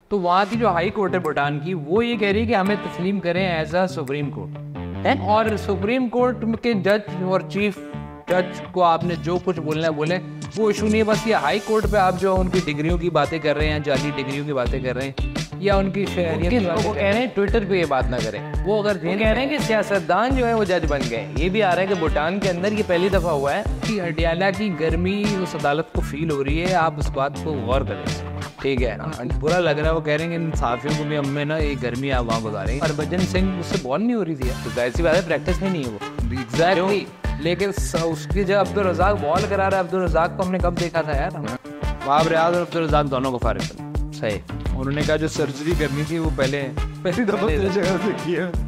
तो वहाँ की जो हाई कोर्ट है भूटान की, वो ये कह रही है कि हमें तस्लीम करें एज अ सुप्रीम कोर्ट है, और सुप्रीम कोर्ट के जज और चीफ जज को आपने जो कुछ बोलना है बोले, वो इशू नहीं है। बस ये हाई कोर्ट पे आप जो उनकी डिग्रियों की बातें कर रहे हैं, जाली डिग्रियों की बातें कर रहे हैं, या उनकी शहरियत की बातें, वो कह रहे हैं ट्विटर पे ये बात ना करें। वो अगर कह रहे हैं कि सियासतदान जो है वो जज बन गए। ये भी आ रहा है कि भूटान के अंदर ये पहली दफ़ा हुआ है कि हटियाला की गर्मी उस अदालत को फील हो रही है। आप उस बात को गौर करें, ठीक है। बुरा लग रहा है, वो कह रहे हैं कि इंसाफियों को भी हमें ना ये गर्मी आप वहाँ गुजारेंगे। हरभजन सिंह उससे बॉल नहीं हो रही थी, तो जाहिर सी बात है प्रैक्टिस में नहीं है वो, एग्जैक्टली। लेकिन उसकी जब अब्दुल रज़ाक बॉल करा रहा है, अब्दुल रज़ाक को हमने कब देखा था यार, वहाँ रियाज और अब्दुल रज़ाक दोनों को फारिग कर सही। उन्होंने कहा जो सर्जरी करनी थी वो पहली दफ़ा जगह से की है।